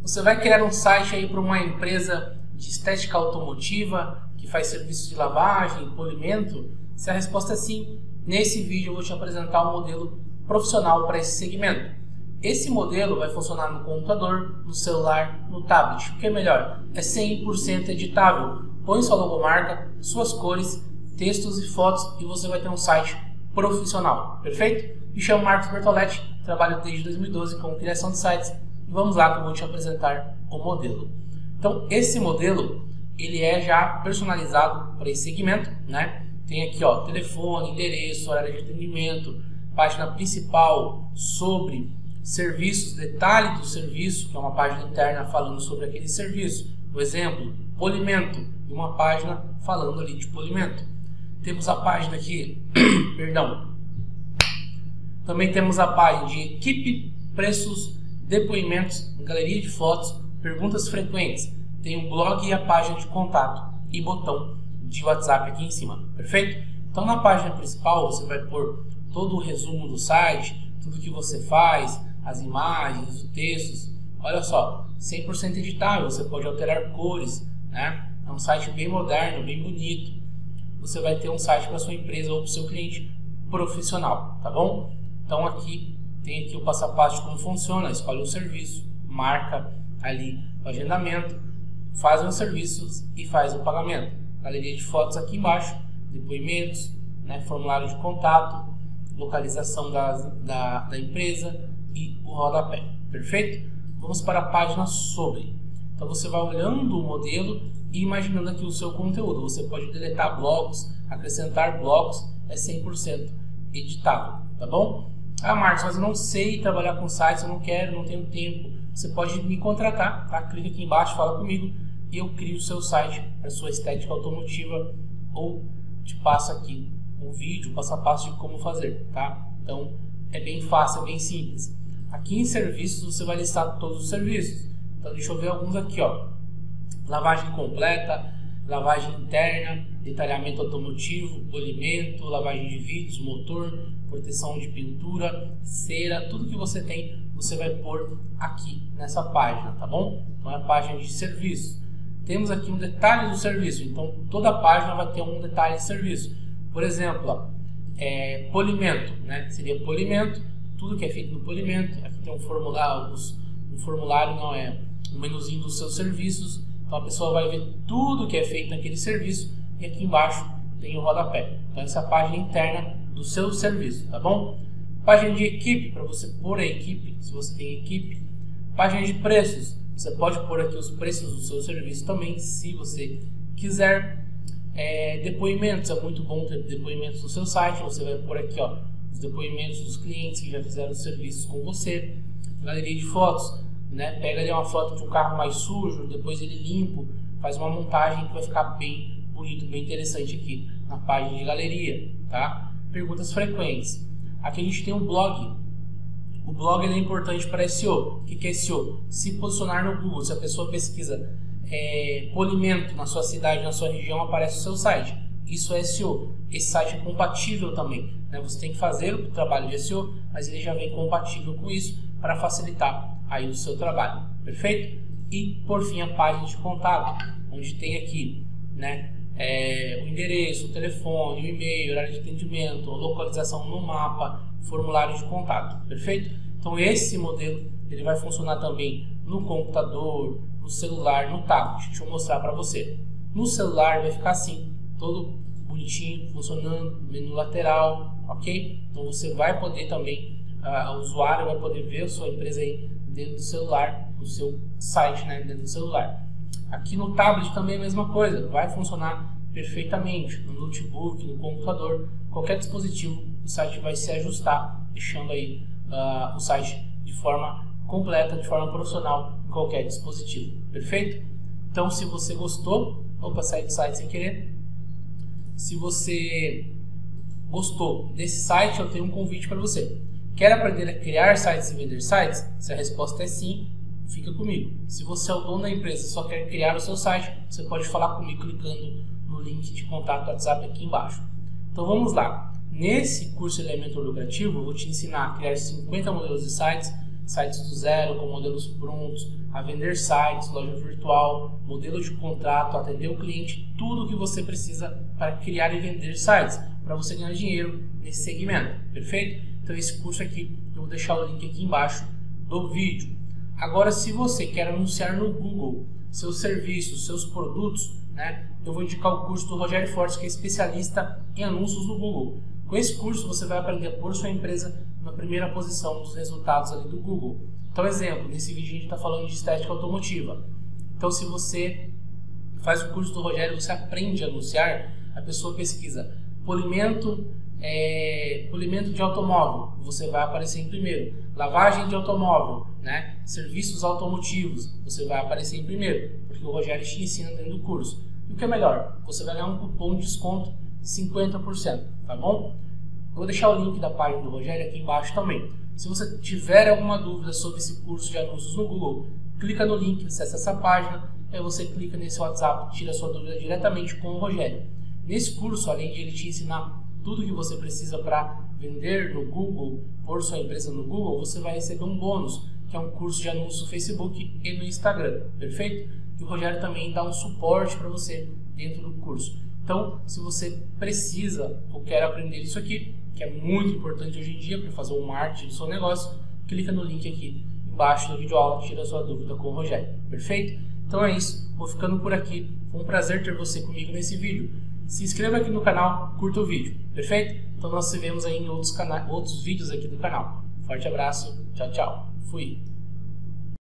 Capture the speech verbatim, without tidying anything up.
Você vai criar um site aí para uma empresa de estética automotiva que faz serviço de lavagem, polimento? Se a resposta é sim, nesse vídeo eu vou te apresentar um modelo profissional para esse segmento. Esse modelo vai funcionar no computador, no celular, no tablet. O que é melhor? É cem por cento editável. Põe sua logomarca, suas cores, textos e fotos e você vai ter um site profissional. Perfeito? Me chamo Marcos Bertoletti, trabalho desde dois mil e doze com criação de sites e vamos lá que eu vou te apresentar o modelo. Então, esse modelo ele é já personalizado para esse segmento, né? Tem aqui, ó, telefone, endereço, horário de atendimento, página principal sobre serviços, detalhe do serviço, que é uma página interna falando sobre aquele serviço. Por exemplo, polimento, e uma página falando ali de polimento. Temos a página aqui, perdão. Também temos a página de equipe, preços, depoimentos, galeria de fotos, perguntas frequentes. Tem o blog e a página de contato e botão de WhatsApp aqui em cima, perfeito? Então na página principal você vai pôr todo o resumo do site, tudo que você faz, as imagens, os textos. Olha só, cem por cento editável, você pode alterar cores, né? É um site bem moderno, bem bonito. Você vai ter um site para sua empresa ou para o seu cliente profissional, tá bom? Então aqui tem aqui o passo a passo de como funciona. Escolhe um serviço, marca ali o agendamento, faz os serviços e faz o pagamento. Galeria de fotos aqui embaixo, depoimentos, né, formulário de contato, localização da, da, da empresa e o rodapé. Perfeito? Vamos para a página sobre. Então você vai olhando o modelo e imaginando aqui o seu conteúdo. Você pode deletar blocos, acrescentar blocos, é cem por cento editável, tá bom? Ah, Marcos, mas eu não sei trabalhar com sites, eu não quero, não tenho tempo. Você pode me contratar, tá? Clica aqui embaixo, fala comigo e eu crio o seu site para sua estética automotiva ou te passo aqui um vídeo, passo a passo de como fazer, tá? Então é bem fácil, é bem simples. Aqui em serviços você vai listar todos os serviços. Então deixa eu ver alguns aqui, ó. Lavagem completa, lavagem interna, detalhamento automotivo, polimento, lavagem de vidros, motor, proteção de pintura, cera, tudo que você tem, você vai pôr aqui nessa página, tá bom? Então é a página de serviço. Temos aqui um detalhe do serviço, então toda a página vai ter um detalhe de serviço. Por exemplo, ó, é, polimento, né? Seria polimento, tudo que é feito no polimento. Aqui tem um formulário, um formulário não é um menuzinho dos seus serviços. Então a pessoa vai ver tudo que é feito naquele serviço e aqui embaixo tem o rodapé. Então essa é a página interna do seu serviço, tá bom? Página de equipe, para você pôr a equipe, se você tem equipe. Página de preços, você pode pôr aqui os preços do seu serviço também, se você quiser. É, depoimentos, é muito bom ter depoimentos no seu site. Você vai pôr aqui, ó, os depoimentos dos clientes que já fizeram os serviços com você. Galeria de fotos, né? Pega ali uma foto de um carro mais sujo, depois ele limpo, faz uma montagem que vai ficar bem bonito, bem interessante aqui na página de galeria, tá? Perguntas frequentes. Aqui a gente tem um blog. O blog ele é importante para S E O. O que é S E O? Se posicionar no Google. Se a pessoa pesquisa é, polimento na sua cidade, na sua região, aparece o seu site. Isso é S E O. Esse site é compatível também, né? Você tem que fazer o trabalho de S E O, mas ele já vem compatível com isso para facilitar aí o seu trabalho. Perfeito? E por fim a página de contato, onde tem aqui, né, é, o endereço, o telefone, o e-mail, horário de atendimento, localização no mapa, formulário de contato. Perfeito? Então esse modelo ele vai funcionar também no computador, no celular, no tablet. Deixa eu mostrar para você. No celular vai ficar assim, todo bonitinho, funcionando, menu lateral, ok? Então você vai poder também, uh, o usuário vai poder ver a sua empresa aí dentro do celular, no seu site, né, dentro do celular. Aqui no tablet também é a mesma coisa, vai funcionar perfeitamente no notebook, no computador, qualquer dispositivo, o site vai se ajustar, deixando aí uh, o site de forma completa, de forma profissional, em qualquer dispositivo. Perfeito? Então, se você gostou, opa, saí do site sem querer. Se você gostou desse site, eu tenho um convite para você. Quer aprender a criar sites e vender sites? Se a resposta é sim, fica comigo. Se você é o dono da empresa e só quer criar o seu site, você pode falar comigo clicando no link de contato do WhatsApp aqui embaixo. Então vamos lá. Nesse curso de Elemento Lucrativo, eu vou te ensinar a criar cinquenta modelos de sites, sites do zero com modelos prontos, a vender sites, loja virtual, modelo de contrato, atender o cliente, tudo o que você precisa para criar e vender sites, para você ganhar dinheiro nesse segmento, perfeito? Então esse curso aqui, eu vou deixar o link aqui embaixo do vídeo. Agora, se você quer anunciar no Google seus serviços, seus produtos, né, eu vou indicar o curso do Rogério Fortes, que é especialista em anúncios no Google. Com esse curso você vai aprender a pôr sua empresa na primeira posição dos resultados ali do Google. Então, exemplo, nesse vídeo a gente está falando de estética automotiva. Então, se você faz o curso do Rogério, você aprende a anunciar, a pessoa pesquisa polimento, é, polimento de automóvel, você vai aparecer em primeiro. Lavagem de automóvel, né? Serviços automotivos, você vai aparecer em primeiro, porque o Rogério te ensina dentro do curso. E o que é melhor? Você vai ganhar um cupom de desconto de cinquenta por cento, tá bom? Eu vou deixar o link da página do Rogério aqui embaixo também. Se você tiver alguma dúvida sobre esse curso de anúncios no Google, clica no link, acessa essa página, aí você clica nesse WhatsApp, tira a sua dúvida diretamente com o Rogério. Nesse curso, além de ele te ensinar tudo que você precisa para vender no Google, pôr sua empresa no Google, você vai receber um bônus, que é um curso de anúncio no Facebook e no Instagram, perfeito? E o Rogério também dá um suporte para você dentro do curso. Então, se você precisa ou quer aprender isso aqui, que é muito importante hoje em dia para fazer o marketing do seu negócio, clica no link aqui embaixo da videoaula, tira a sua dúvida com o Rogério, perfeito? Então é isso, vou ficando por aqui, foi um prazer ter você comigo nesse vídeo. Se inscreva aqui no canal, curta o vídeo, perfeito? Então nós nos vemos aí em outros, cana- outros vídeos aqui do canal. Forte abraço, tchau, tchau, fui!